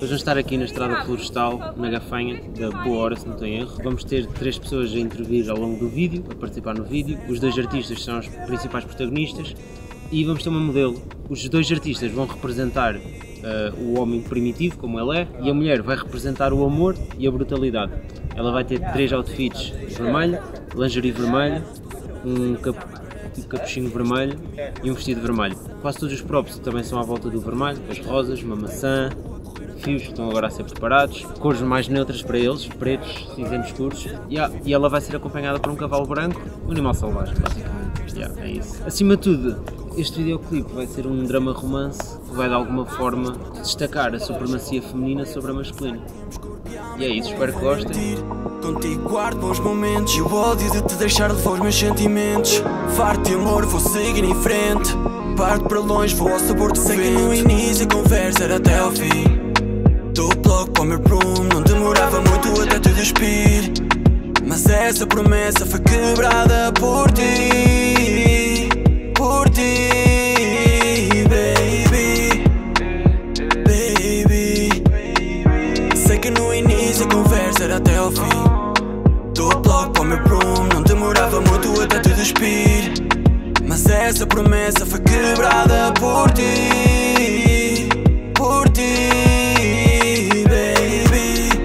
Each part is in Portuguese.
vamos estar aqui na Estrada Florestal, na Gafanha, da Boa Hora, se não estou em erro. Vamos ter 3 pessoas a intervir ao longo do vídeo, a participar no vídeo. Os 2 artistas são os principais protagonistas e vamos ter uma modelo. Os 2 artistas vão representar o homem primitivo, como ele é, e a mulher vai representar o amor e a brutalidade. Ela vai ter 3 outfits vermelho, lingerie vermelho, um capuchinho vermelho e um vestido vermelho. Quase todos os props também são à volta do vermelho, as rosas, uma maçã, fios que estão agora a ser preparados, cores mais neutras para eles, pretos, cinzentos escuros, e ela vai ser acompanhada por um cavalo branco, um animal selvagem, basicamente. É isso. Acima de tudo, este videoclipe vai ser um drama romance que vai de alguma forma destacar a supremacia feminina sobre a masculina. E é isso, espero que gostem. Contigo guardo bons momentos e o ódio de te deixar levar os meus sentimentos. Farto de amor, vou seguir em frente. Parto para longe, vou ao sabor do vento. Sei que no início a conversa era até ao fim. Dou bloco para o meu room, não demorava muito até te despir. Mas essa promessa foi quebrada por ti. Por ti, baby. Baby. Sei que no início a conversa era até ao fim. Dou bloco para o meu room, não demorava muito até te despir. Mas essa promessa foi quebrada por ti. Por ti, baby.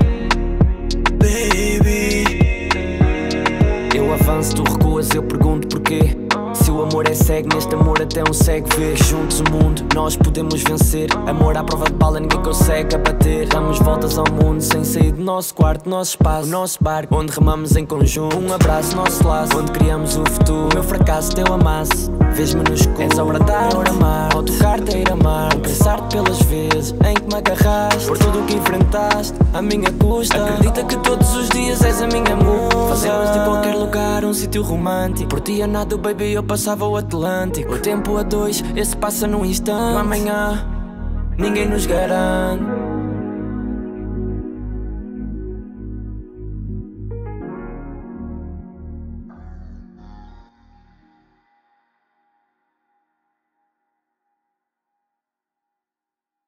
Baby. Eu avanço, tu recuas, eu pergunto porquê. Se o amor é cego, neste amor até um cego vê. Juntos o mundo, nós podemos vencer. Amor à prova de bala, ninguém consegue abater. Damos voltas ao mundo sem sair do nosso quarto, nosso espaço, o nosso barco, onde remamos em conjunto. Um abraço, nosso laço, onde criamos o futuro. O meu fracasso, teu amasso, vês-me no escuro. És obra d'arte, ora amar, ao tocar-te a ir amar. Pensar-te pelas vezes em que me agarraste, por tudo o que enfrentaste, a minha custa. Acredita que todos os dias és a minha musa. Fazemos de qualquer lugar um sítio romântico. Por ti a nada, baby, eu passava o Atlântico. O tempo a 2, esse passa num instante. Amanhã, ninguém nos garante.